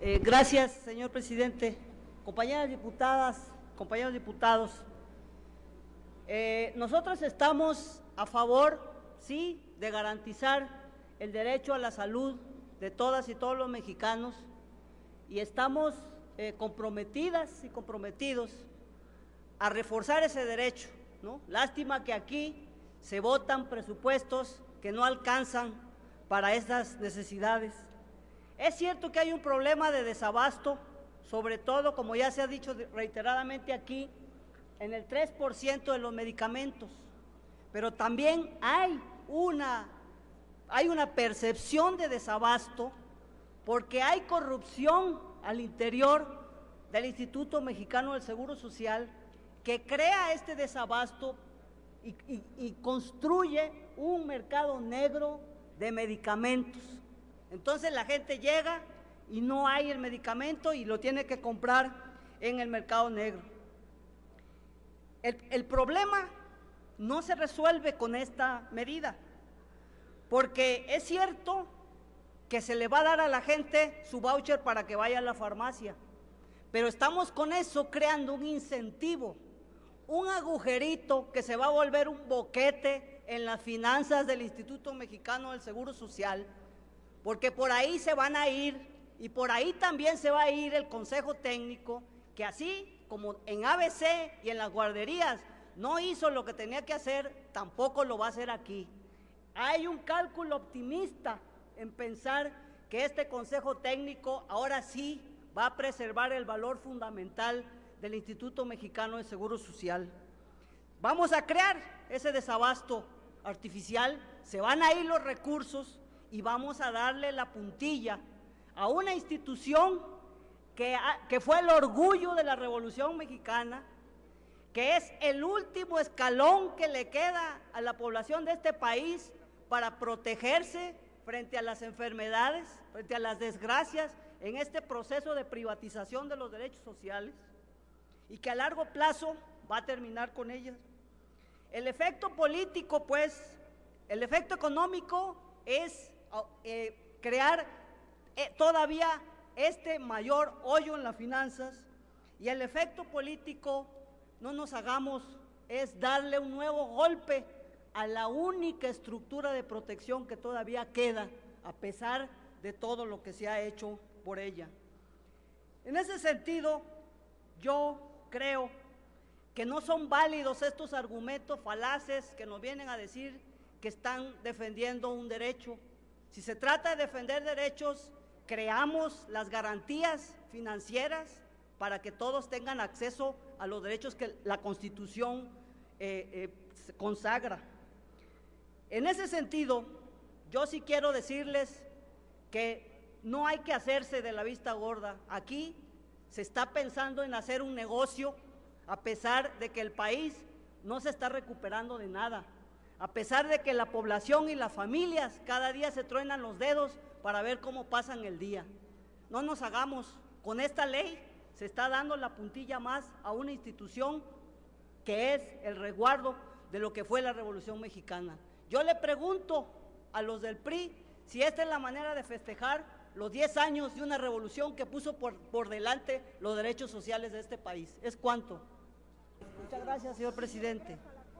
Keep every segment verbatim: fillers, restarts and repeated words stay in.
Eh, gracias, señor presidente. Compañeras diputadas, compañeros diputados, eh, nosotros estamos a favor, sí, de garantizar el derecho a la salud de todas y todos los mexicanos y estamos eh, comprometidas y comprometidos a reforzar ese derecho, ¿no? Lástima que aquí se votan presupuestos que no alcanzan para estas necesidades. Es cierto que hay un problema de desabasto, sobre todo, como ya se ha dicho reiteradamente aquí, en el tres por ciento de los medicamentos, pero también hay una, hay una percepción de desabasto porque hay corrupción al interior del Instituto Mexicano del Seguro Social que crea este desabasto y, y, y construye un mercado negro de medicamentos. Entonces la gente llega y no hay el medicamento y lo tiene que comprar en el mercado negro. El, el problema no se resuelve con esta medida, porque es cierto que se le va a dar a la gente su voucher para que vaya a la farmacia, pero estamos con eso creando un incentivo, un agujerito que se va a volver un boquete en las finanzas del Instituto Mexicano del Seguro Social, porque por ahí se van a ir y por ahí también se va a ir el Consejo Técnico, que así como en A B C y en las guarderías no hizo lo que tenía que hacer, tampoco lo va a hacer aquí. Hay un cálculo optimista en pensar que este Consejo Técnico ahora sí va a preservar el valor fundamental del Instituto Mexicano de Seguro Social. Vamos a crear ese desabasto artificial, se van a ir los recursos y vamos a darle la puntilla a una institución que, que fue el orgullo de la Revolución Mexicana, que es el último escalón que le queda a la población de este país para protegerse frente a las enfermedades, frente a las desgracias en este proceso de privatización de los derechos sociales y que a largo plazo va a terminar con ellas. El efecto político, pues, el efecto económico es eh, crear eh, todavía este mayor hoyo en las finanzas y el efecto político, no nos hagamos, es darle un nuevo golpe a la única estructura de protección que todavía queda, a pesar de todo lo que se ha hecho por ella. En ese sentido, yo creo que no son válidos estos argumentos falaces que nos vienen a decir que están defendiendo un derecho. Si se trata de defender derechos, creamos las garantías financieras para que todos tengan acceso a los derechos que la Constitución eh, eh, consagra. En ese sentido, yo sí quiero decirles que no hay que hacerse de la vista gorda. Aquí se está pensando en hacer un negocio, a pesar de que el país no se está recuperando de nada, a pesar de que la población y las familias cada día se truenan los dedos para ver cómo pasan el día. No nos hagamos, con esta ley se está dando la puntilla más a una institución que es el resguardo de lo que fue la Revolución Mexicana. Yo le pregunto a los del P R I si esta es la manera de festejar los diez años de una revolución que puso por, por delante los derechos sociales de este país. ¿Es cuánto? Muchas gracias, señor presidente.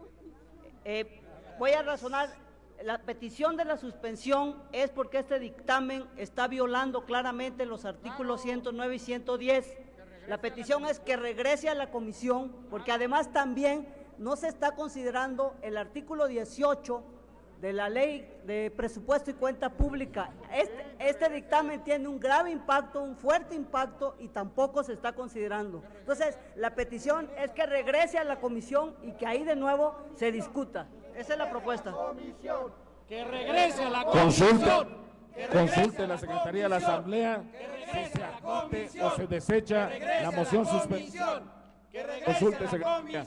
Eh, voy a razonar. La petición de la suspensión es porque este dictamen está violando claramente los artículos ciento nueve y ciento diez. La petición es que regrese a la comisión, porque además también no se está considerando el artículo dieciocho de la Ley de Presupuesto y Cuenta Pública. Este, este dictamen tiene un grave impacto, un fuerte impacto, y tampoco se está considerando. Entonces, la petición es que regrese a la comisión y que ahí de nuevo se discuta. Esa es la propuesta. Que regrese a la comisión. Consulte, consulte la Secretaría de la Asamblea si se admite o se desecha la moción suspendida. Consulte, Secretaría.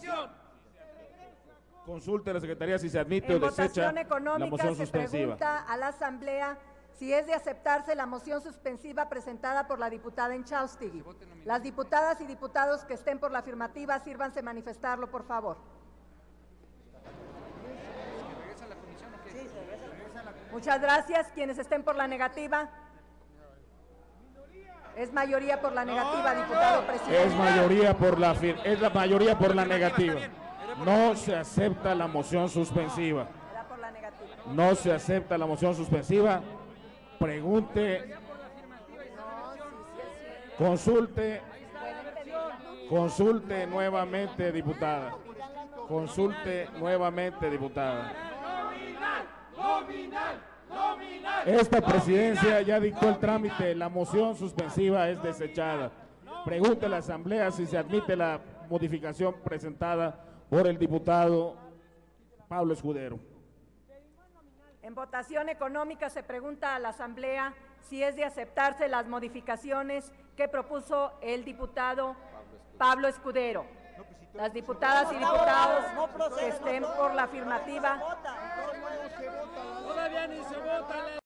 Consulte la Secretaría si se admite en o desecha votación económica la moción se suspensiva. pregunta a la Asamblea si es de aceptarse la moción suspensiva presentada por la diputada Enchaustegui. Las diputadas y diputados que estén por la afirmativa, sírvanse manifestarlo, por favor. Muchas gracias. Quienes estén por la negativa. Es mayoría por la negativa, diputado presidente. Es mayoría por la fir- es la mayoría por la negativa. No se acepta la moción suspensiva. Era por la negativa. No se acepta la moción suspensiva. Pregunte, consulte, consulte nuevamente, diputada. Consulte nuevamente, diputada. Esta presidencia ya dictó el trámite, la moción suspensiva es desechada. Pregunte a la Asamblea si se admite la modificación presentada por el diputado Pablo Escudero. En votación económica se pregunta a la Asamblea si es de aceptarse las modificaciones que propuso el diputado Pablo Escudero. Las diputadas y diputados que estén por la afirmativa